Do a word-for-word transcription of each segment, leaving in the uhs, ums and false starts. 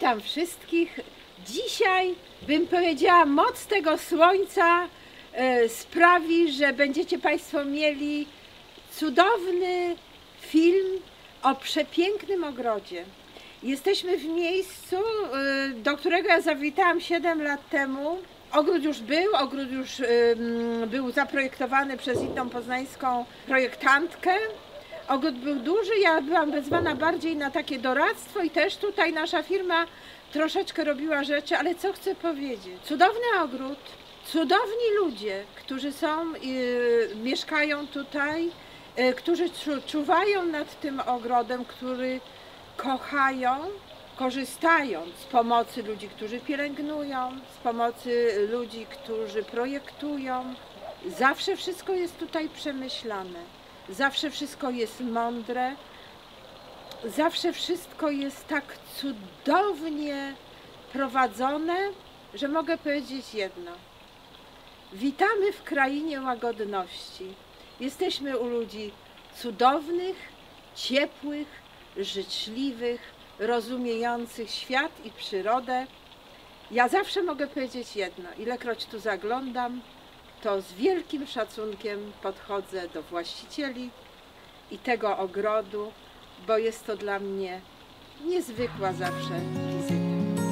Witam wszystkich. Dzisiaj bym powiedziała, moc tego słońca e, sprawi, że będziecie Państwo mieli cudowny film o przepięknym ogrodzie. Jesteśmy w miejscu, e, do którego ja zawitałam siedem lat temu. Ogród już był, ogród już e, był zaprojektowany przez inną poznańską projektantkę. Ogród był duży, ja byłam wezwana bardziej na takie doradztwo i też tutaj nasza firma troszeczkę robiła rzeczy, ale co chcę powiedzieć? Cudowny ogród, cudowni ludzie, którzy są, yy, mieszkają tutaj, yy, którzy czu, czuwają nad tym ogrodem, który kochają, korzystają z pomocy ludzi, którzy pielęgnują, z pomocy ludzi, którzy projektują. Zawsze wszystko jest tutaj przemyślane. Zawsze wszystko jest mądre, zawsze wszystko jest tak cudownie prowadzone, że mogę powiedzieć jedno. Witamy w krainie łagodności. Jesteśmy u ludzi cudownych, ciepłych, życzliwych, rozumiejących świat i przyrodę. Ja zawsze mogę powiedzieć jedno, ilekroć tu zaglądam, to z wielkim szacunkiem podchodzę do właścicieli i tego ogrodu, bo jest to dla mnie niezwykła zawsze wizyta.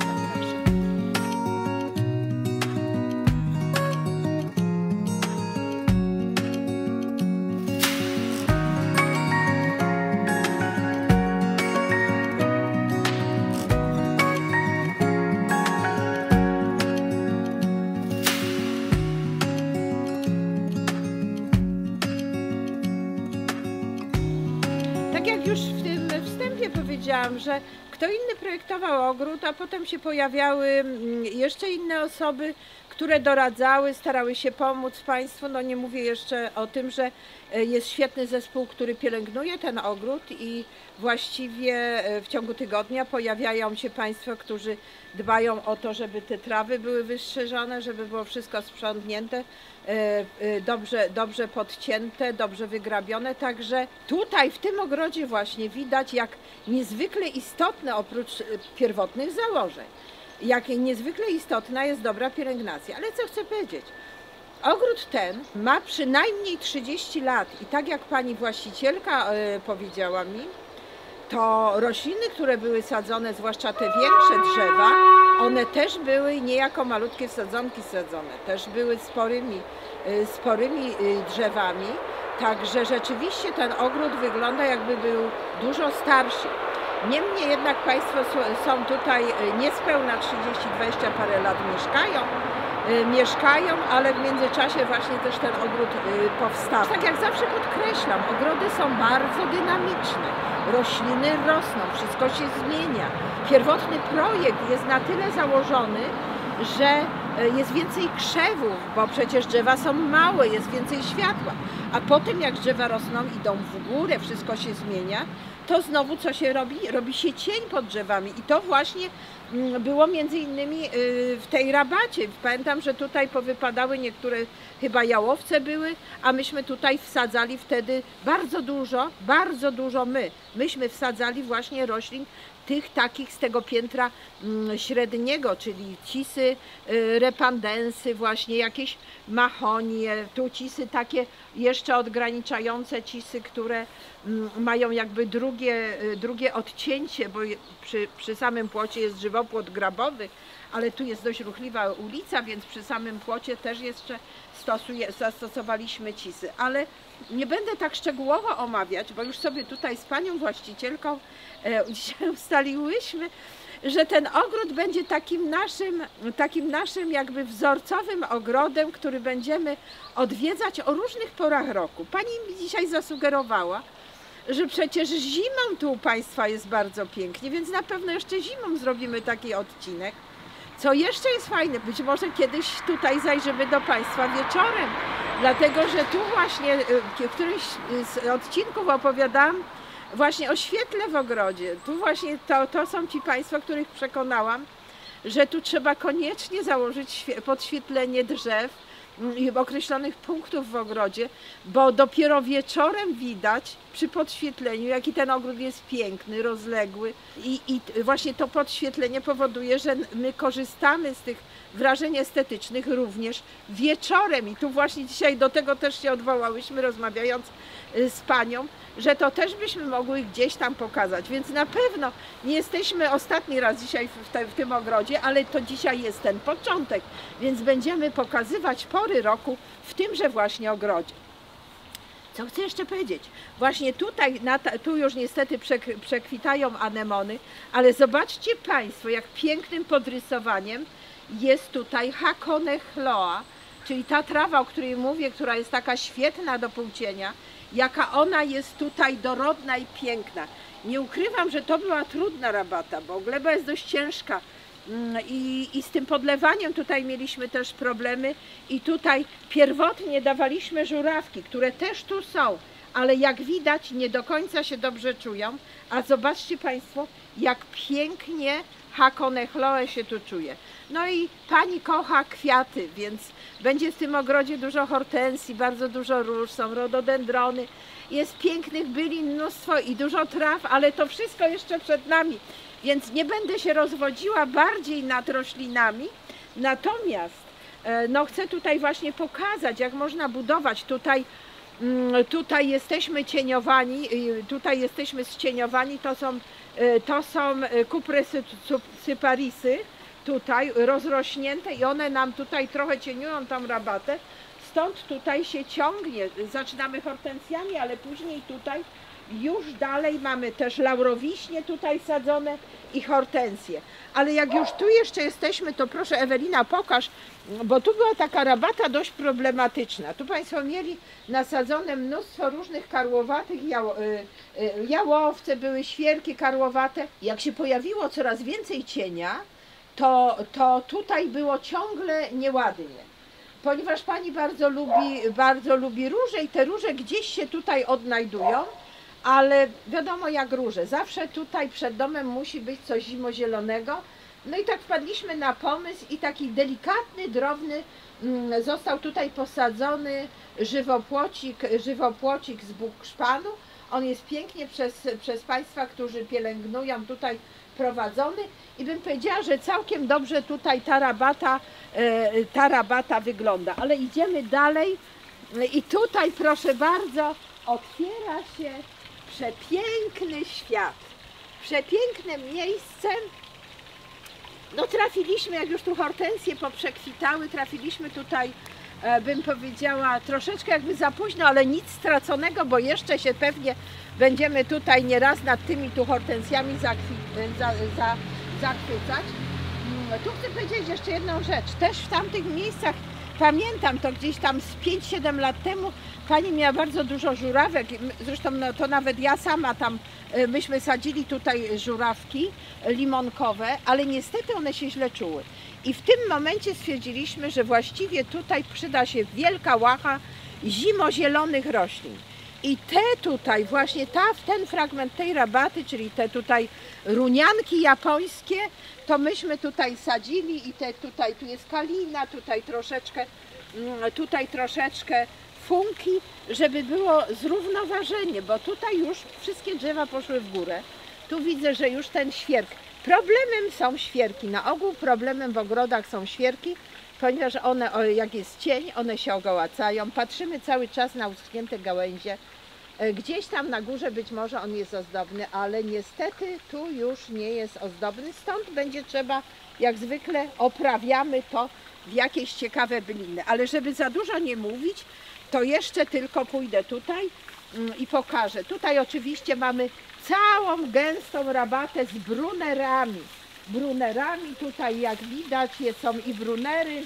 Tak jak już w tym wstępie powiedziałam, że kto inny projektował ogród, a potem się pojawiały jeszcze inne osoby, które doradzały, starały się pomóc Państwu. No nie mówię jeszcze o tym, że jest świetny zespół, który pielęgnuje ten ogród i właściwie w ciągu tygodnia pojawiają się Państwo, którzy dbają o to, żeby te trawy były wystrzeżone, żeby było wszystko sprzątnięte, dobrze, dobrze podcięte, dobrze wygrabione. Także tutaj w tym ogrodzie właśnie widać, jak niezwykle istotne oprócz pierwotnych założeń, jak niezwykle istotna jest dobra pielęgnacja. Ale co chcę powiedzieć? Ogród ten ma przynajmniej trzydzieści lat i tak jak pani właścicielka y, powiedziała mi, to rośliny, które były sadzone, zwłaszcza te większe drzewa, one też były niejako malutkie sadzonki sadzone, też były sporymi, y, sporymi y, drzewami. Także rzeczywiście ten ogród wygląda, jakby był dużo starszy. Niemniej jednak Państwo są tutaj niespełna trzydzieści dwadzieścia parę lat mieszkają, mieszkają, ale w międzyczasie właśnie też ten ogród powstał. Tak jak zawsze podkreślam, ogrody są bardzo dynamiczne, rośliny rosną, wszystko się zmienia. Pierwotny projekt jest na tyle założony, że jest więcej krzewów, bo przecież drzewa są małe, jest więcej światła. A potem jak drzewa rosną, idą w górę, wszystko się zmienia, to znowu co się robi? Robi się cień pod drzewami i to właśnie było między innymi w tej rabacie. Pamiętam, że tutaj powypadały niektóre chyba jałowce były, a myśmy tutaj wsadzali wtedy bardzo dużo, bardzo dużo my. Myśmy wsadzali właśnie roślin tych takich z tego piętra średniego, czyli cisy, repandensy, właśnie jakieś mahonie, tu cisy takie jeszcze odgraniczające cisy, które mają jakby drugie, drugie odcięcie, bo przy, przy samym płocie jest żywopłot grabowy, ale tu jest dość ruchliwa ulica, więc przy samym płocie też jeszcze stosuje, zastosowaliśmy cisy. Ale nie będę tak szczegółowo omawiać, bo już sobie tutaj z panią właścicielką e, dzisiaj ustaliłyśmy, że ten ogród będzie takim naszym, takim naszym jakby wzorcowym ogrodem, który będziemy odwiedzać o różnych porach roku. Pani mi dzisiaj zasugerowała, że przecież zimą tu u Państwa jest bardzo pięknie, więc na pewno jeszcze zimą zrobimy taki odcinek. Co jeszcze jest fajne, być może kiedyś tutaj zajrzymy do Państwa wieczorem, dlatego że tu właśnie w którymś z odcinków opowiadałam właśnie o świetle w ogrodzie. Tu właśnie to, to są ci Państwo, których przekonałam, że tu trzeba koniecznie założyć podświetlenie drzew i określonych punktów w ogrodzie, bo dopiero wieczorem widać przy podświetleniu, jaki ten ogród jest piękny, rozległy i, i właśnie to podświetlenie powoduje, że my korzystamy z tych wrażeń estetycznych również wieczorem i tu właśnie dzisiaj do tego też się odwołałyśmy, rozmawiając z panią, że to też byśmy mogły gdzieś tam pokazać, więc na pewno nie jesteśmy ostatni raz dzisiaj w, te, w tym ogrodzie, ale to dzisiaj jest ten początek, więc będziemy pokazywać pory roku w tymże właśnie ogrodzie. Co chcę jeszcze powiedzieć? Właśnie tutaj, na ta, tu już niestety przek, przekwitają anemony, ale zobaczcie państwo, jak pięknym podrysowaniem jest tutaj Hakonechloa, czyli ta trawa, o której mówię, która jest taka świetna do płócienia, jaka ona jest tutaj dorodna i piękna. Nie ukrywam, że to była trudna rabata, bo gleba jest dość ciężka i, i z tym podlewaniem tutaj mieliśmy też problemy i tutaj pierwotnie dawaliśmy żurawki, które też tu są, ale jak widać nie do końca się dobrze czują, a zobaczcie państwo, jak pięknie Hakonechloe się tu czuje. No i pani kocha kwiaty, więc będzie w tym ogrodzie dużo hortensji, bardzo dużo róż, są rododendrony, jest pięknych bylin mnóstwo i dużo traw, ale to wszystko jeszcze przed nami, więc nie będę się rozwodziła bardziej nad roślinami, natomiast no, chcę tutaj właśnie pokazać, jak można budować. Tutaj, tutaj jesteśmy cieniowani, tutaj jesteśmy zcieniowani, to są, to są cupressy tutaj rozrośnięte i one nam tutaj trochę cieniują tą rabatę, stąd tutaj się ciągnie, zaczynamy hortensjami, ale później tutaj już dalej mamy też laurowiśnie tutaj sadzone i hortensje. Ale jak już tu jeszcze jesteśmy, to proszę Ewelina pokaż, bo tu była taka rabata dość problematyczna. Tu państwo mieli nasadzone mnóstwo różnych karłowatych, jało, jałowce, były świerki karłowate. Jak się pojawiło coraz więcej cienia, To, to tutaj było ciągle nieładnie, ponieważ pani bardzo lubi, bardzo lubi róże i te róże gdzieś się tutaj odnajdują, ale wiadomo jak róże, zawsze tutaj przed domem musi być coś zimozielonego. No i tak wpadliśmy na pomysł i taki delikatny, drobny został tutaj posadzony żywopłocik, żywopłocik z bukszpanu. On jest pięknie przez, przez państwa, którzy pielęgnują tutaj prowadzony i bym powiedziała, że całkiem dobrze tutaj ta rabata, ta rabata wygląda. Ale idziemy dalej i tutaj proszę bardzo otwiera się przepiękny świat, przepiękne miejsce. No trafiliśmy, jak już tu hortensje poprzekwitały, trafiliśmy tutaj, bym powiedziała, troszeczkę jakby za późno, ale nic straconego, bo jeszcze się pewnie będziemy tutaj nieraz nad tymi tu hortensjami za, za, zachwycać. Tu chcę powiedzieć jeszcze jedną rzecz. Też w tamtych miejscach, pamiętam to gdzieś tam z pięć siedem lat temu, pani miała bardzo dużo żurawek, zresztą no, to nawet ja sama tam, myśmy sadzili tutaj żurawki limonkowe, ale niestety one się źle czuły. I w tym momencie stwierdziliśmy, że właściwie tutaj przyda się wielka łacha zimozielonych roślin. I te tutaj, właśnie ta, ten fragment tej rabaty, czyli te tutaj runianki japońskie, to myśmy tutaj sadzili i te tutaj, tu jest kalina, tutaj troszeczkę, tutaj troszeczkę funki, żeby było zrównoważenie, bo tutaj już wszystkie drzewa poszły w górę. Tu widzę, że już ten świerk. Problemem są świerki. Na ogół problemem w ogrodach są świerki, ponieważ one, jak jest cień, one się ogołacają. Patrzymy cały czas na uschnięte gałęzie. Gdzieś tam na górze być może on jest ozdobny, ale niestety tu już nie jest ozdobny. Stąd będzie trzeba, jak zwykle, oprawiamy to w jakieś ciekawe byliny. Ale żeby za dużo nie mówić, to jeszcze tylko pójdę tutaj i pokażę. Tutaj oczywiście mamy całą gęstą rabatę z brunerami. Brunerami tutaj jak widać są i brunery,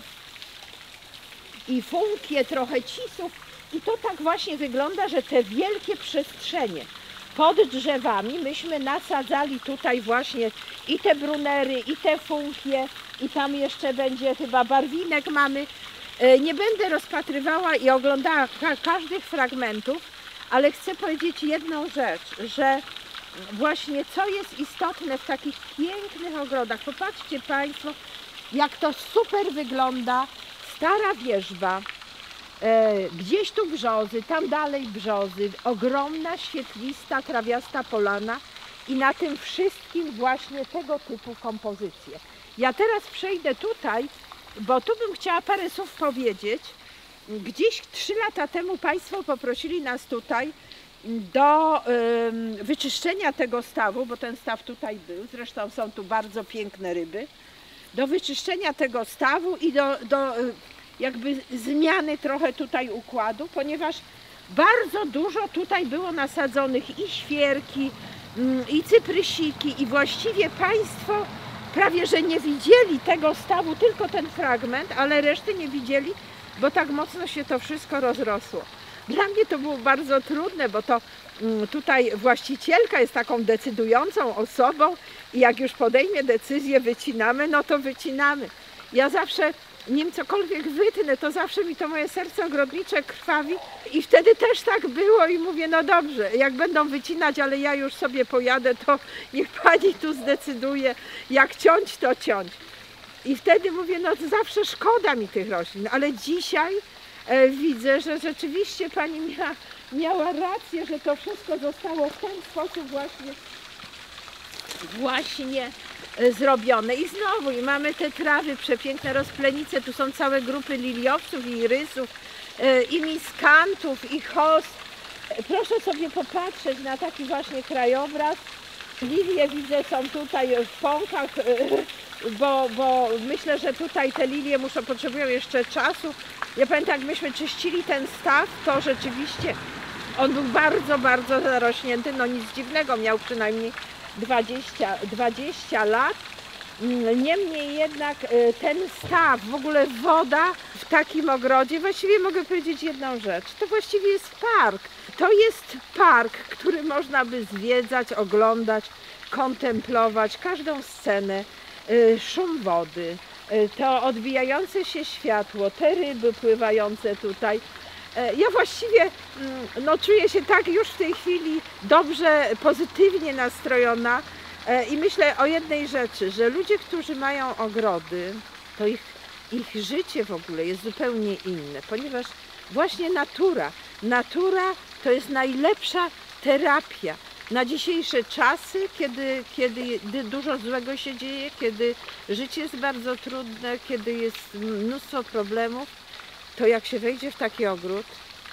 i funkie, trochę cisów. I to tak właśnie wygląda, że te wielkie przestrzenie pod drzewami myśmy nasadzali tutaj właśnie i te brunery, i te funkie, i tam jeszcze będzie chyba barwinek mamy. Nie będę rozpatrywała i oglądała ka każdych fragmentów, ale chcę powiedzieć jedną rzecz, że właśnie co jest istotne w takich pięknych ogrodach. Popatrzcie Państwo, jak to super wygląda stara wierzba. E, gdzieś tu brzozy, tam dalej brzozy, ogromna, świetlista, trawiasta polana i na tym wszystkim właśnie tego typu kompozycje. Ja teraz przejdę tutaj, bo tu bym chciała parę słów powiedzieć. Gdzieś trzy lata temu Państwo poprosili nas tutaj do ym, wyczyszczenia tego stawu, bo ten staw tutaj był, zresztą są tu bardzo piękne ryby, do wyczyszczenia tego stawu i do, do jakby zmiany trochę tutaj układu, ponieważ bardzo dużo tutaj było nasadzonych i świerki, i cyprysiki i właściwie Państwo prawie że nie widzieli tego stawu, tylko ten fragment, ale reszty nie widzieli, bo tak mocno się to wszystko rozrosło. Dla mnie to było bardzo trudne, bo to tutaj właścicielka jest taką decydującą osobą i jak już podejmie decyzję, wycinamy, no to wycinamy. Ja zawsze, nim cokolwiek wytnę, to zawsze mi to moje serce ogrodnicze krwawi i wtedy też tak było i mówię, no dobrze, jak będą wycinać, ale ja już sobie pojadę, to niech pani tu zdecyduje, jak ciąć, to ciąć. I wtedy mówię, no zawsze szkoda mi tych roślin, ale dzisiaj e, widzę, że rzeczywiście pani mia, miała rację, że to wszystko zostało w ten sposób właśnie, właśnie e, zrobione. I znowu, i mamy te trawy, przepiękne rozplenice, tu są całe grupy liliowców i irysów, e, i miskantów, i host. E, proszę sobie popatrzeć na taki właśnie krajobraz. Lilie widzę są tutaj w pąkach, e, Bo, bo myślę, że tutaj te lilie muszą, potrzebują jeszcze czasu. Ja pamiętam, jak myśmy czyścili ten staw, to rzeczywiście on był bardzo, bardzo zarośnięty, no nic dziwnego, miał przynajmniej dwadzieścia, dwadzieścia lat. Niemniej jednak ten staw, w ogóle woda w takim ogrodzie, właściwie mogę powiedzieć jedną rzecz, to właściwie jest park. To jest park, który można by zwiedzać, oglądać, kontemplować każdą scenę. Szum wody, to odbijające się światło, te ryby pływające tutaj. Ja właściwie no, czuję się tak już w tej chwili dobrze, pozytywnie nastrojona i myślę o jednej rzeczy, że ludzie, którzy mają ogrody, to ich, ich życie w ogóle jest zupełnie inne, ponieważ właśnie natura, natura to jest najlepsza terapia. Na dzisiejsze czasy, kiedy, kiedy dużo złego się dzieje, kiedy życie jest bardzo trudne, kiedy jest mnóstwo problemów, to jak się wejdzie w taki ogród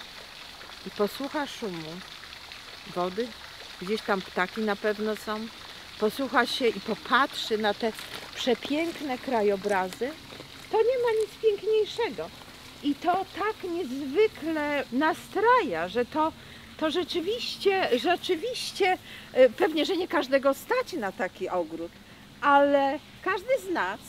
i posłucha szumu wody, gdzieś tam ptaki na pewno są, posłucha się i popatrzy na te przepiękne krajobrazy, to nie ma nic piękniejszego. I to tak niezwykle nastraja, że to to rzeczywiście, rzeczywiście, pewnie, że nie każdego stać na taki ogród, ale każdy z nas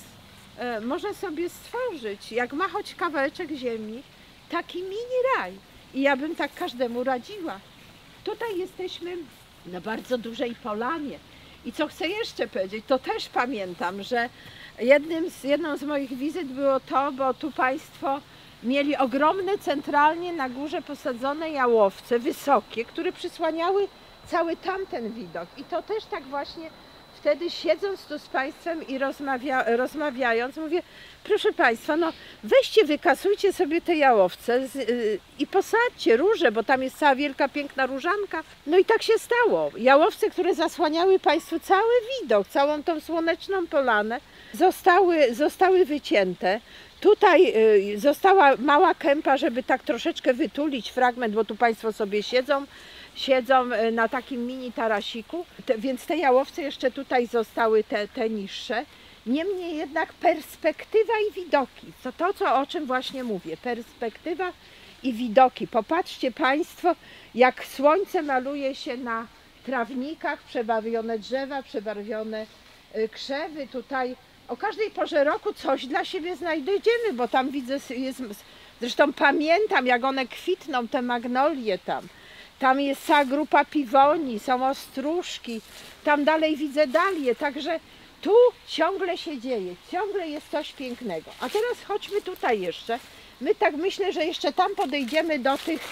może sobie stworzyć, jak ma choć kawałeczek ziemi, taki mini raj. I ja bym tak każdemu radziła. Tutaj jesteśmy na bardzo dużej polanie. I co chcę jeszcze powiedzieć, to też pamiętam, że jednym z, jedną z moich wizyt było to, bo tu Państwo mieli ogromne, centralnie na górze posadzone jałowce, wysokie, które przysłaniały cały tamten widok. I to też tak właśnie wtedy, siedząc tu z Państwem i rozmawia, rozmawiając, mówię, proszę Państwa, no weźcie, wykasujcie sobie te jałowce z, yy, i posadźcie róże, bo tam jest cała wielka, piękna różanka. No i tak się stało. Jałowce, które zasłaniały Państwu cały widok, całą tą słoneczną polanę, zostały, zostały wycięte. Tutaj została mała kępa, żeby tak troszeczkę wytulić fragment, bo tu Państwo sobie siedzą, siedzą na takim mini tarasiku, te, więc te jałowce jeszcze tutaj zostały te, te niższe. Niemniej jednak perspektywa i widoki, to to, co, o czym właśnie mówię, perspektywa i widoki. Popatrzcie Państwo, jak słońce maluje się na trawnikach, przebarwione drzewa, przebarwione krzewy, tutaj o każdej porze roku coś dla siebie znajdziemy, bo tam widzę, jest, zresztą pamiętam, jak one kwitną, te magnolie tam. Tam jest cała grupa piwoni, są ostróżki, tam dalej widzę dalie, także tu ciągle się dzieje, ciągle jest coś pięknego. A teraz chodźmy tutaj jeszcze. My tak myślę, że jeszcze tam podejdziemy do tych,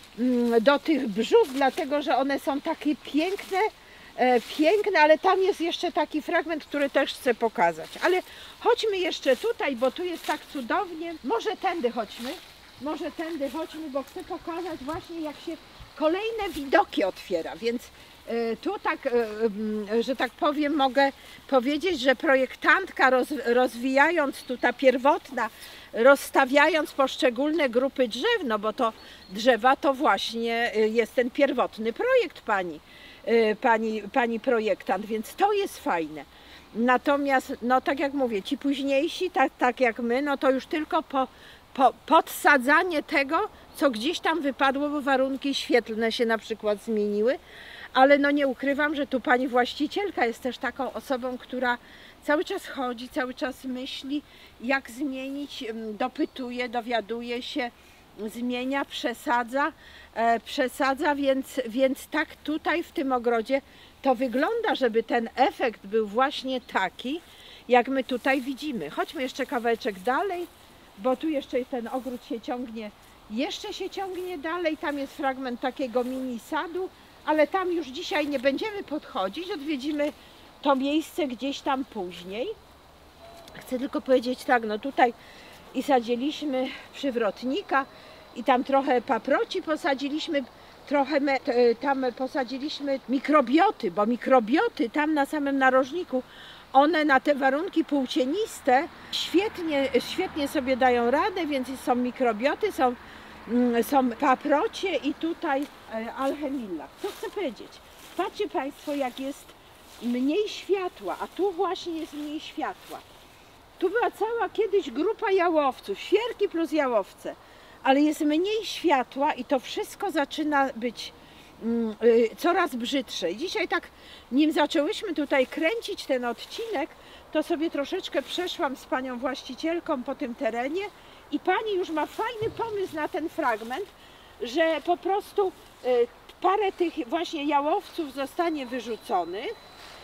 do tych brzóz, dlatego że one są takie piękne, piękne, ale tam jest jeszcze taki fragment, który też chcę pokazać. Ale chodźmy jeszcze tutaj, bo tu jest tak cudownie. Może tędy chodźmy. może tędy chodźmy, bo chcę pokazać właśnie, jak się kolejne widoki otwiera, więc tu tak, że tak powiem, mogę powiedzieć, że projektantka roz, rozwijając tu ta pierwotna, rozstawiając poszczególne grupy drzew, no bo to drzewa to właśnie jest ten pierwotny projekt pani, pani, pani projektant, więc to jest fajne. Natomiast, no tak jak mówię, ci późniejsi, tak, tak jak my, no to już tylko po, po podsadzanie tego, co gdzieś tam wypadło, bo warunki świetlne się na przykład zmieniły. Ale no nie ukrywam, że tu pani właścicielka jest też taką osobą, która cały czas chodzi, cały czas myśli, jak zmienić, dopytuje, dowiaduje się, zmienia, przesadza, e, przesadza, więc, więc tak tutaj w tym ogrodzie to wygląda, żeby ten efekt był właśnie taki, jak my tutaj widzimy. Chodźmy jeszcze kawałeczek dalej, bo tu jeszcze ten ogród się ciągnie, jeszcze się ciągnie dalej, tam jest fragment takiego mini sadu, ale tam już dzisiaj nie będziemy podchodzić, odwiedzimy to miejsce gdzieś tam później. Chcę tylko powiedzieć tak, no tutaj i sadziliśmy przywrotnika i tam trochę paproci posadziliśmy, trochę me, tam posadziliśmy mikrobioty, bo mikrobioty tam na samym narożniku, one na te warunki półcieniste świetnie, świetnie sobie dają radę, więc są mikrobioty, są są paprocie i tutaj alchemilla. Co chcę powiedzieć? Patrzcie Państwo, jak jest mniej światła, a tu właśnie jest mniej światła. Tu była cała kiedyś grupa jałowców, świerki plus jałowce, ale jest mniej światła i to wszystko zaczyna być mm, y, coraz brzydsze. I dzisiaj tak, nim zaczęłyśmy tutaj kręcić ten odcinek, to sobie troszeczkę przeszłam z panią właścicielką po tym terenie i pani już ma fajny pomysł na ten fragment, że po prostu y, parę tych właśnie jałowców zostanie wyrzuconych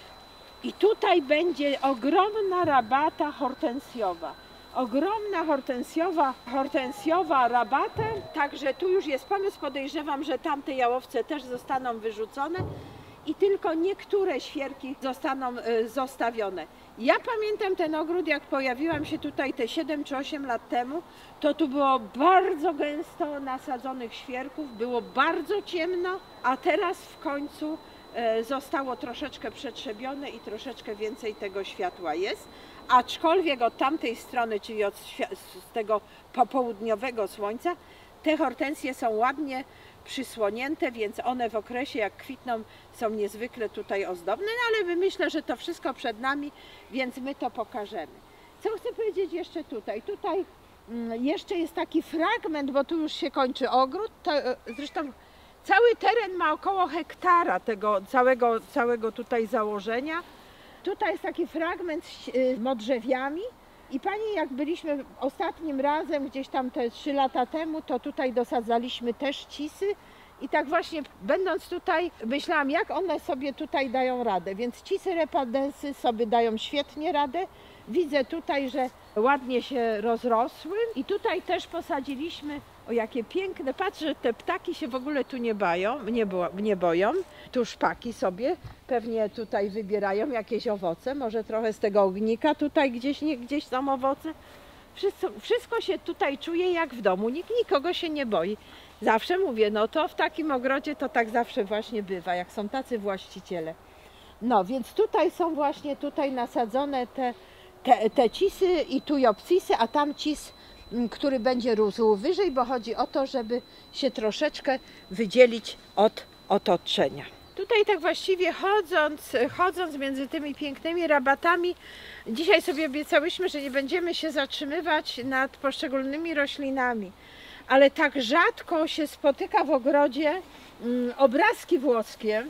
i tutaj będzie ogromna rabata hortensjowa. Ogromna hortensjowa, hortensjowa rabata, także tu już jest pomysł, podejrzewam, że tamte jałowce też zostaną wyrzucone i tylko niektóre świerki zostaną y, zostawione. Ja pamiętam ten ogród, jak pojawiłam się tutaj te siedem czy osiem lat temu, to tu było bardzo gęsto nasadzonych świerków, było bardzo ciemno, a teraz w końcu e, zostało troszeczkę przetrzebione i troszeczkę więcej tego światła jest. Aczkolwiek od tamtej strony, czyli od z tego popołudniowego słońca, te hortensje są ładnie przysłonięte, więc one w okresie jak kwitną są niezwykle tutaj ozdobne, no ale myślę, że to wszystko przed nami, więc my to pokażemy. Co chcę powiedzieć jeszcze tutaj? Tutaj jeszcze jest taki fragment, bo tu już się kończy ogród, to, zresztą cały teren ma około hektara tego całego, całego tutaj założenia. Tutaj jest taki fragment z modrzewiami i pani, jak byliśmy ostatnim razem gdzieś tam te trzy lata temu, to tutaj dosadzaliśmy też cisy i tak właśnie będąc tutaj myślałam, jak one sobie tutaj dają radę, więc cisy repadensy sobie dają świetnie radę. Widzę tutaj, że ładnie się rozrosły i tutaj też posadziliśmy, o jakie piękne, patrzę, że te ptaki się w ogóle tu nie boją, nie, bo, nie boją. Tu szpaki sobie pewnie tutaj wybierają jakieś owoce, może trochę z tego ognika tutaj gdzieś, nie, gdzieś są owoce. Wszystko, wszystko się tutaj czuje jak w domu, nikt nikogo się nie boi. Zawsze mówię, no to w takim ogrodzie to tak zawsze właśnie bywa, jak są tacy właściciele. No więc tutaj są właśnie tutaj nasadzone te Te, te cisy i tu jopsisy, a tam cis, który będzie rósł wyżej, bo chodzi o to, żeby się troszeczkę wydzielić od otoczenia. Tutaj tak właściwie chodząc, chodząc między tymi pięknymi rabatami, dzisiaj sobie obiecałyśmy, że nie będziemy się zatrzymywać nad poszczególnymi roślinami, ale tak rzadko się spotyka w ogrodzie mm, obrazki włoskie,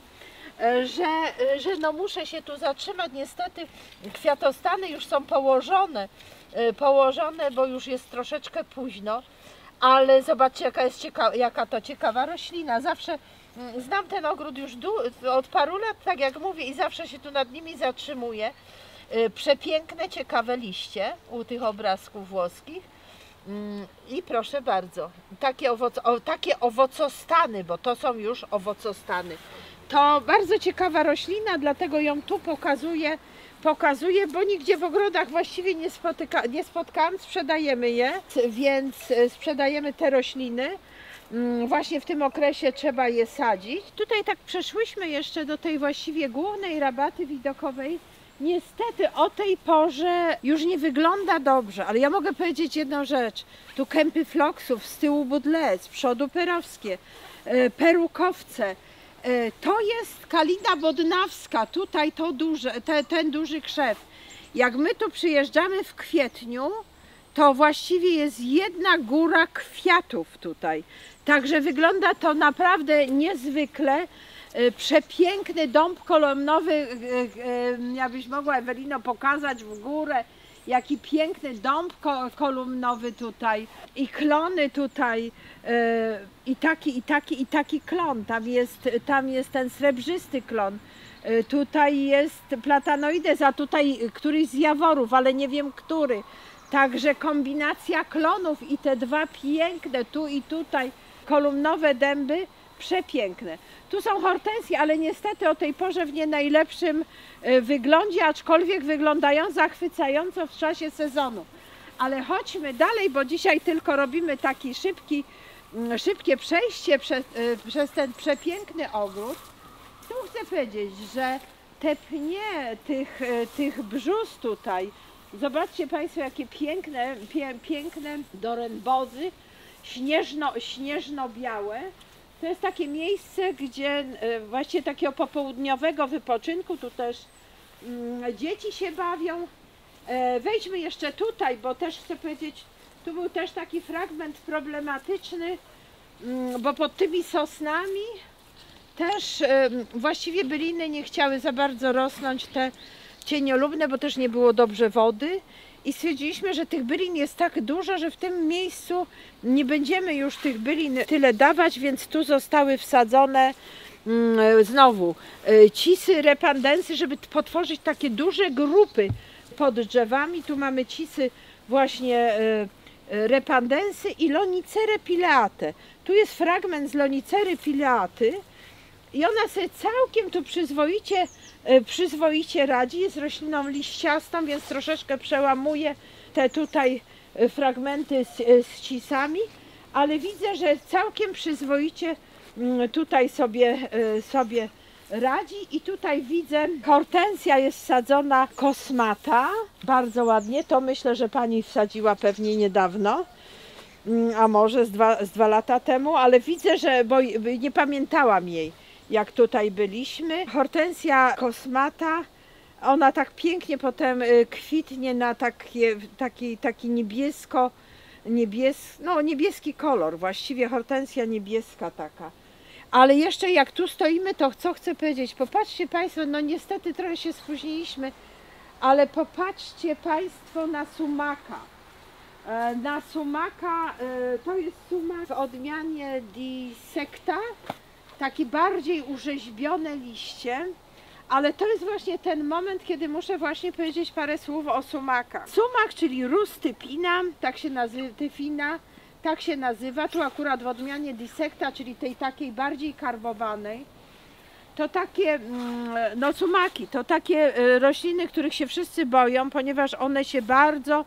Że, że no muszę się tu zatrzymać. Niestety kwiatostany już są położone, położone, bo już jest troszeczkę późno, ale zobaczcie, jaka jest ciekawa, jaka to ciekawa roślina. Zawsze znam ten ogród już od paru lat, tak jak mówię, i zawsze się tu nad nimi zatrzymuję. Przepiękne, ciekawe liście u tych obrazków włoskich. I proszę bardzo, takie, owoc, o, takie owocostany, bo to są już owocostany. To bardzo ciekawa roślina, dlatego ją tu pokazuję, pokazuję, bo nigdzie w ogrodach właściwie nie, spotyka, nie spotkałam, sprzedajemy je, więc sprzedajemy te rośliny. Właśnie w tym okresie trzeba je sadzić. Tutaj tak przeszłyśmy jeszcze do tej właściwie głównej rabaty widokowej. Niestety o tej porze już nie wygląda dobrze, ale ja mogę powiedzieć jedną rzecz. Tu kępy floksów, z tyłu budle, z przodu perowskie, perukowce. To jest kalina bodnawska, tutaj to duże, te, ten duży krzew. Jak my tu przyjeżdżamy w kwietniu, to właściwie jest jedna góra kwiatów tutaj. Także wygląda to naprawdę niezwykle. Przepiękny dąb kolumnowy, ja byś mogła, Ewelino, pokazać w górę, jaki piękny dąb kolumnowy tutaj i klony tutaj i taki, i taki, i taki klon, tam jest, tam jest ten srebrzysty klon, tutaj jest platanoides, a tutaj któryś z jaworów, ale nie wiem który. Także kombinacja klonów i te dwa piękne, tu i tutaj, kolumnowe dęby, przepiękne. Tu są hortensje, ale niestety o tej porze w nie najlepszym wyglądzie, aczkolwiek wyglądają zachwycająco w czasie sezonu. Ale chodźmy dalej, bo dzisiaj tylko robimy taki szybki, szybkie przejście przez, przez ten przepiękny ogród. Tu chcę powiedzieć, że te pnie tych, tych brzus tutaj, zobaczcie Państwo, jakie piękne, pie, piękne dorębozy, śnieżno, śnieżno-białe. To jest takie miejsce, gdzie właśnie takiego popołudniowego wypoczynku, tu też mm, dzieci się bawią. E, wejdźmy jeszcze tutaj, bo też chcę powiedzieć, tu był też taki fragment problematyczny, mm, bo pod tymi sosnami też e, właściwie byliny nie chciały za bardzo rosnąć, te cieniolubne, bo też nie było dobrze wody. I stwierdziliśmy, że tych bylin jest tak dużo, że w tym miejscu nie będziemy już tych bylin tyle dawać, więc tu zostały wsadzone mm, znowu y, cisy, repandensy, żeby potworzyć takie duże grupy pod drzewami. Tu mamy cisy właśnie y, y, repandensy i lonicery pileate. Tu jest fragment z lonicery pileaty i ona sobie całkiem tu przyzwoicie przyzwoicie radzi, jest rośliną liściastą, więc troszeczkę przełamuje te tutaj fragmenty z, z cisami, ale widzę, że całkiem przyzwoicie tutaj sobie, sobie radzi i tutaj widzę, hortensja jest wsadzona kosmata, bardzo ładnie, to myślę, że pani wsadziła pewnie niedawno, a może z dwa, z dwa lata temu, ale widzę, że, bo nie pamiętałam jej, jak tutaj byliśmy. Hortensja kosmata, ona tak pięknie potem kwitnie na takie, taki, taki niebiesko, niebies, no niebieski kolor, właściwie hortensja niebieska taka. Ale jeszcze jak tu stoimy, to co chcę powiedzieć, popatrzcie Państwo, no niestety trochę się spóźniliśmy, ale popatrzcie Państwo na sumaka. Na sumaka, to jest sumak w odmianie dissecta, takie bardziej urzeźbione liście, ale to jest właśnie ten moment, kiedy muszę właśnie powiedzieć parę słów o sumakach. Sumak, czyli Rus typina, tak się nazywa, tyfina, tak się nazywa, tu akurat w odmianie dissecta, czyli tej takiej bardziej karbowanej, to takie, no sumaki, to takie rośliny, których się wszyscy boją, ponieważ one się bardzo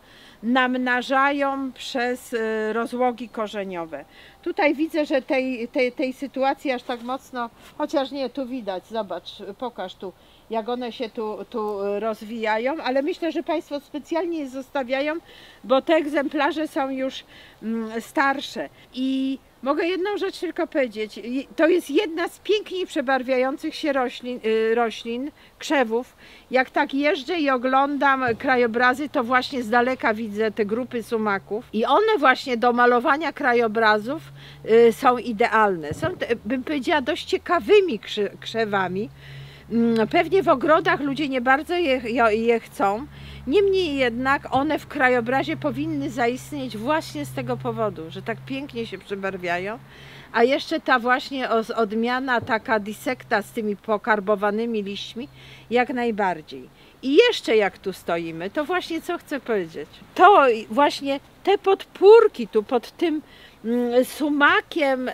namnażają przez rozłogi korzeniowe. Tutaj widzę, że tej, tej, tej sytuacji aż tak mocno, chociaż nie, tu widać, zobacz, pokaż tu, jak one się tu, tu rozwijają, ale myślę, że Państwo specjalnie je zostawiają, bo te egzemplarze są już starsze. I mogę jedną rzecz tylko powiedzieć, to jest jedna z piękniej przebarwiających się roślin, roślin, krzewów. Jak tak jeżdżę i oglądam krajobrazy, to właśnie z daleka widzę te grupy sumaków i one właśnie do malowania krajobrazów są idealne. Są, bym powiedziała, dość ciekawymi krzewami. Pewnie w ogrodach ludzie nie bardzo je, je chcą, niemniej jednak one w krajobrazie powinny zaistnieć właśnie z tego powodu, że tak pięknie się przebarwiają, a jeszcze ta właśnie odmiana taka dissecta z tymi pokarbowanymi liśćmi jak najbardziej. I jeszcze jak tu stoimy, to właśnie co chcę powiedzieć, to właśnie te podpórki tu pod tym sumakiem,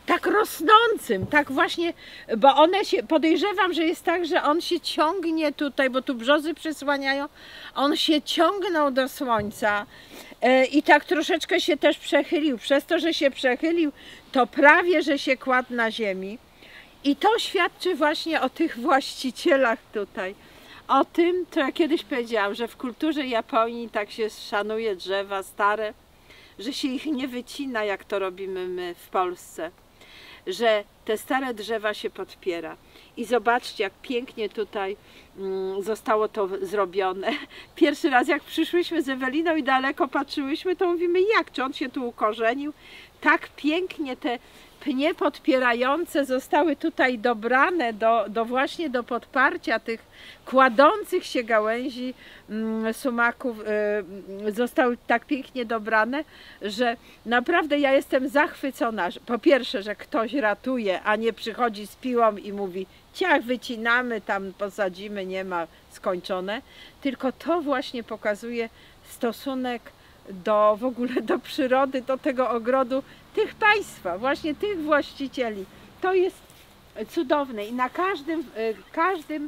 tak rosnącym, tak właśnie, bo one się, podejrzewam, że jest tak, że on się ciągnie tutaj, bo tu brzozy przysłaniają, on się ciągnął do słońca i tak troszeczkę się też przechylił. Przez to, że się przechylił, to prawie, że się kładł na ziemi. I to świadczy właśnie o tych właścicielach tutaj. O tym, co ja kiedyś powiedziałam, że w kulturze Japonii tak się szanuje drzewa stare, że się ich nie wycina, jak to robimy my w Polsce, że te stare drzewa się podpiera. I zobaczcie, jak pięknie tutaj mm, zostało to zrobione. Pierwszy raz, jak przyszłyśmy z Eweliną i daleko patrzyłyśmy, to mówimy, jak, czy on się tu ukorzenił? Tak pięknie te pnie podpierające zostały tutaj dobrane do, do właśnie do podparcia tych kładących się gałęzi mm, sumaków, y, zostały tak pięknie dobrane, że naprawdę ja jestem zachwycona. Po pierwsze, że ktoś ratuje, a nie przychodzi z piłą i mówi, ciach, wycinamy, tam posadzimy, nie ma, skończone. Tylko to właśnie pokazuje stosunek do w ogóle do przyrody, do tego ogrodu, tych państwa, właśnie tych właścicieli. To jest cudowne i na każdym, każdym,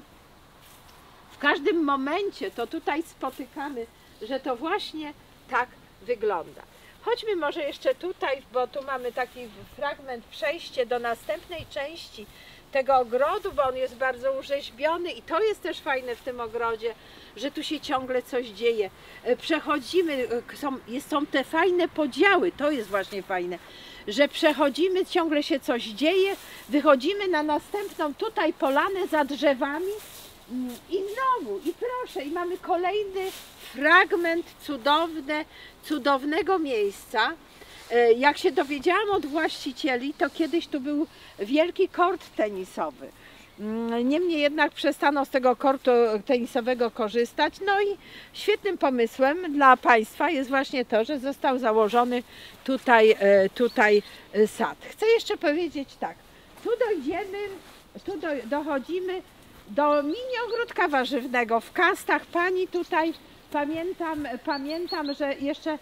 w każdym momencie to tutaj spotykamy, że to właśnie tak wygląda. Chodźmy może jeszcze tutaj, bo tu mamy taki fragment, przejście do następnej części tego ogrodu, bo on jest bardzo urzeźbiony i to jest też fajne w tym ogrodzie, że tu się ciągle coś dzieje. Przechodzimy, są, są te fajne podziały, to jest właśnie fajne, że przechodzimy, ciągle się coś dzieje, wychodzimy na następną tutaj polanę za drzewami i znowu, i proszę, i mamy kolejny fragment cudowne, cudownego miejsca. Jak się dowiedziałam od właścicieli, to kiedyś tu był wielki kort tenisowy. Niemniej jednak przestano z tego kortu tenisowego korzystać. No i świetnym pomysłem dla państwa jest właśnie to, że został założony tutaj, tutaj sad. Chcę jeszcze powiedzieć tak, tu dojdziemy, tu do, dochodzimy do mini ogródka warzywnego w Kastach. Pani tutaj, pamiętam, pamiętam, że jeszcze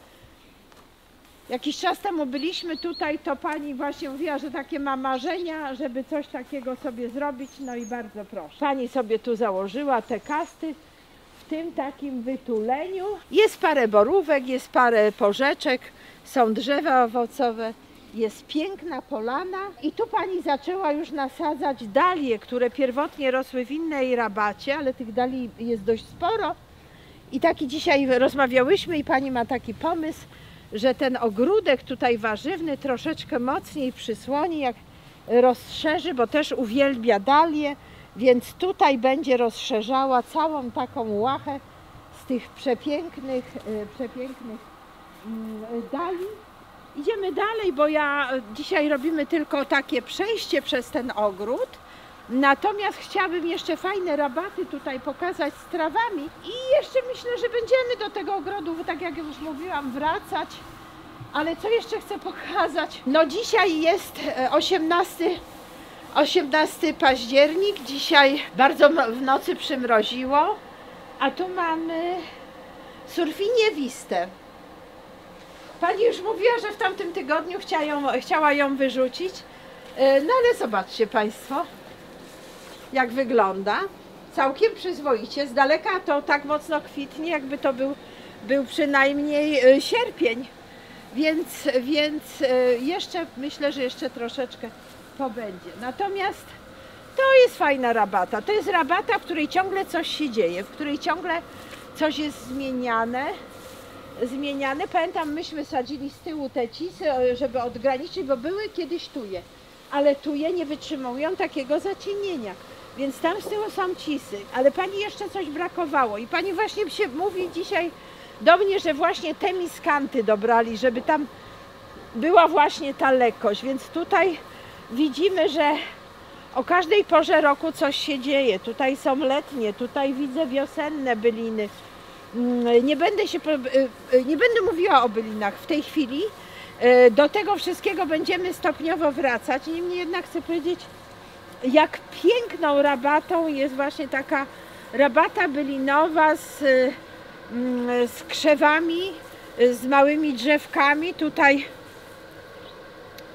jakiś czas temu byliśmy tutaj, to pani właśnie mówiła, że takie ma marzenia, żeby coś takiego sobie zrobić, no i bardzo proszę. Pani sobie tu założyła te kasty w tym takim wytuleniu. Jest parę borówek, jest parę porzeczek, są drzewa owocowe, jest piękna polana i tu pani zaczęła już nasadzać dalie, które pierwotnie rosły w innej rabacie, ale tych dali jest dość sporo. I taki dzisiaj rozmawiałyśmy i pani ma taki pomysł, że ten ogródek tutaj warzywny troszeczkę mocniej przysłoni, jak rozszerzy, bo też uwielbia dalie, więc tutaj będzie rozszerzała całą taką łachę z tych przepięknych, przepięknych dali. Idziemy dalej, bo ja dzisiaj robimy tylko takie przejście przez ten ogród. Natomiast chciałabym jeszcze fajne rabaty tutaj pokazać z trawami i jeszcze myślę, że będziemy do tego ogrodu, tak jak już mówiłam, wracać. Ale co jeszcze chcę pokazać? No dzisiaj jest osiemnasty październik, dzisiaj bardzo w nocy przymroziło, a tu mamy surfinię Wistę. Pani już mówiła, że w tamtym tygodniu chciała ją, chciała ją wyrzucić, no ale zobaczcie Państwo, jak wygląda. Całkiem przyzwoicie, z daleka to tak mocno kwitnie, jakby to był, był przynajmniej sierpień. Więc, więc jeszcze myślę, że jeszcze troszeczkę pobędzie. Natomiast to jest fajna rabata. To jest rabata, w której ciągle coś się dzieje, w której ciągle coś jest zmieniane. zmieniane. Pamiętam, myśmy sadzili z tyłu te cisy, żeby odgraniczyć, bo były kiedyś tuje. Ale tuje nie wytrzymują takiego zacienienia. Więc tam z tyłu są cisy. Ale pani jeszcze coś brakowało. I pani właśnie się mówi dzisiaj do mnie, że właśnie te miskanty dobrali, żeby tam była właśnie ta lekkość, więc tutaj widzimy, że o każdej porze roku coś się dzieje. Tutaj są letnie, tutaj widzę wiosenne byliny. Nie będę się, nie będę mówiła o bylinach w tej chwili. Do tego wszystkiego będziemy stopniowo wracać. Niemniej jednak chcę powiedzieć, jak piękną rabatą jest właśnie taka rabata bylinowa z z krzewami, z małymi drzewkami. Tutaj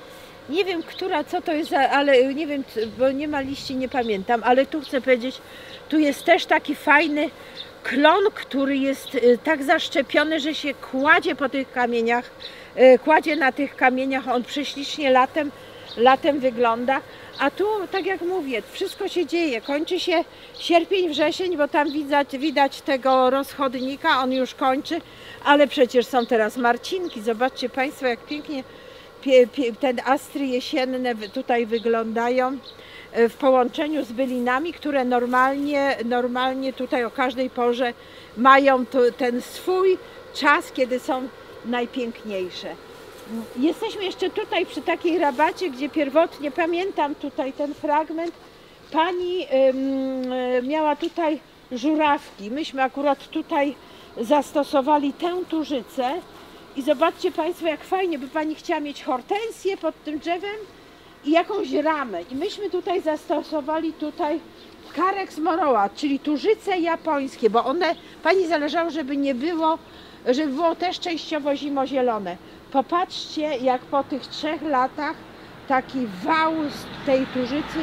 Nie wiem, która, co to jest, za, ale nie wiem, bo nie ma liści, nie pamiętam, ale tu chcę powiedzieć, tu jest też taki fajny klon, który jest tak zaszczepiony, że się kładzie po tych kamieniach, kładzie na tych kamieniach, on prześlicznie latem, latem wygląda, a tu, tak jak mówię, wszystko się dzieje, kończy się sierpień, wrzesień, bo tam widać, widać tego rozchodnika, on już kończy, ale przecież są teraz marcinki, zobaczcie Państwo, jak pięknie te astry jesienne tutaj wyglądają w połączeniu z bylinami, które normalnie, normalnie tutaj o każdej porze mają ten swój czas, kiedy są najpiękniejsze. Jesteśmy jeszcze tutaj przy takiej rabacie, gdzie pierwotnie, pamiętam tutaj ten fragment, pani ym, miała tutaj żurawki. Myśmy akurat tutaj zastosowali tę tużycę. I zobaczcie Państwo, jak fajnie, by Pani chciała mieć hortensję pod tym drzewem i jakąś ramę. I myśmy tutaj zastosowali tutaj Carex moroa, czyli tużyce japońskie, bo one, Pani zależało, żeby nie było, żeby było też częściowo zimozielone. Popatrzcie, jak po tych trzech latach taki wał z tej tużycy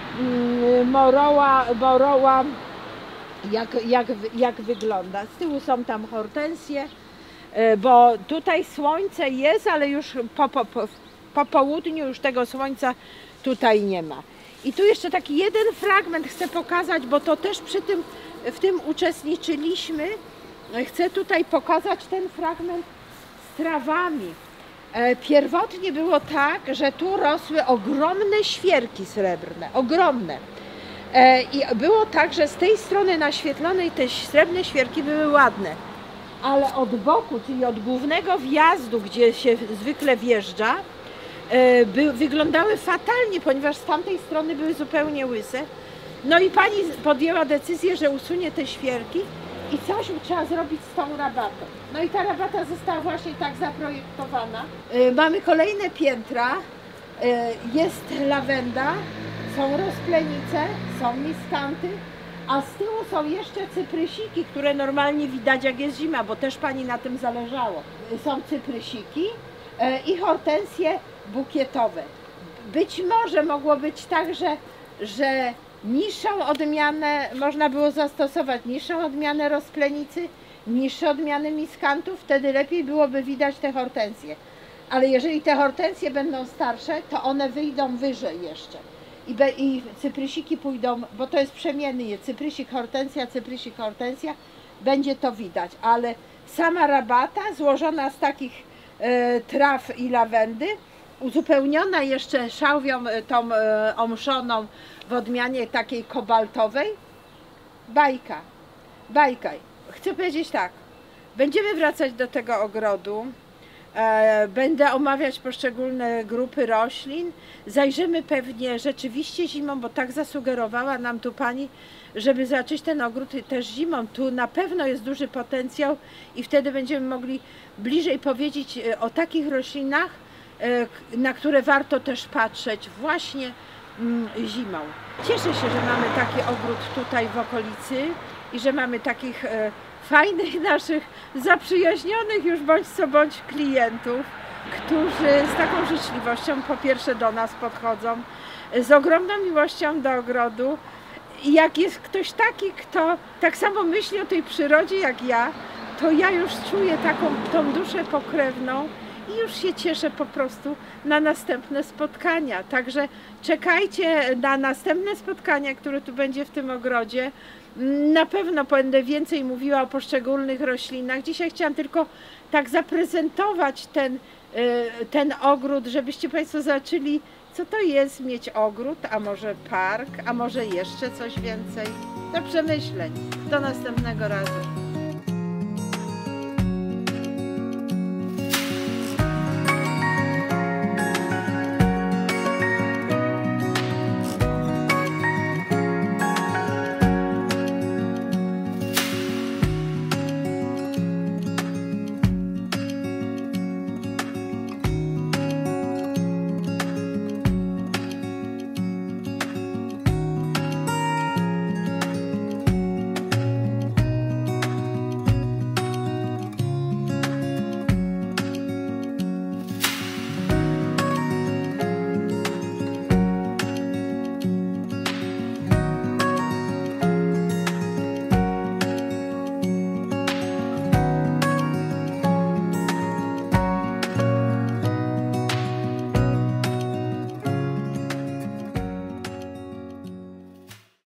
moroa, moroa jak, jak, jak wygląda. Z tyłu są tam hortensje, bo tutaj słońce jest, ale już po, po, po, po południu już tego słońca tutaj nie ma. I tu jeszcze taki jeden fragment chcę pokazać, bo to też przy tym, w tym uczestniczyliśmy. Chcę tutaj pokazać ten fragment z trawami. Pierwotnie było tak, że tu rosły ogromne świerki srebrne, ogromne. I było tak, że z tej strony naświetlonej te srebrne świerki były ładne. Ale od boku, czyli od głównego wjazdu, gdzie się zwykle wjeżdża, by, wyglądały fatalnie, ponieważ z tamtej strony były zupełnie łyse. No i pani podjęła decyzję, że usunie te świerki i coś trzeba zrobić z tą rabatą. No i ta rabata została właśnie tak zaprojektowana. Mamy kolejne piętra, jest lawenda, są rozplenice, są miskanty, a z tyłu są jeszcze cyprysiki, które normalnie widać, jak jest zima, bo też pani na tym zależało. Są cyprysiki i hortensje bukietowe. Być może mogło być tak, że, że niższą odmianę można było zastosować, niższą odmianę rozplenicy, niższe odmiany miskantów, wtedy lepiej byłoby widać te hortensje. Ale jeżeli te hortensje będą starsze, to one wyjdą wyżej jeszcze. I, be, I cyprysiki pójdą, bo to jest przemiennie, cyprysik, hortensja, cyprysik, hortensja, będzie to widać, ale sama rabata złożona z takich e, traw i lawendy, uzupełniona jeszcze szałwią tą e, omszoną w odmianie takiej kobaltowej, bajka, bajka. Chcę powiedzieć tak, będziemy wracać do tego ogrodu. Będę omawiać poszczególne grupy roślin. Zajrzymy pewnie rzeczywiście zimą, bo tak zasugerowała nam tu pani, żeby zacząć ten ogród też zimą. Tu na pewno jest duży potencjał i wtedy będziemy mogli bliżej powiedzieć o takich roślinach, na które warto też patrzeć właśnie zimą. Cieszę się, że mamy taki ogród tutaj w okolicy i że mamy takich fajnych naszych zaprzyjaźnionych już bądź co bądź klientów, którzy z taką życzliwością po pierwsze do nas podchodzą, z ogromną miłością do ogrodu. I jak jest ktoś taki, kto tak samo myśli o tej przyrodzie jak ja, to ja już czuję taką tą duszę pokrewną i już się cieszę po prostu na następne spotkania. Także czekajcie na następne spotkania, które tu będzie w tym ogrodzie. Na pewno będę więcej mówiła o poszczególnych roślinach. Dzisiaj chciałam tylko tak zaprezentować ten, ten ogród, żebyście Państwo zobaczyli, co to jest mieć ogród, a może park, a może jeszcze coś więcej. Do przemyśleń. Do następnego razu.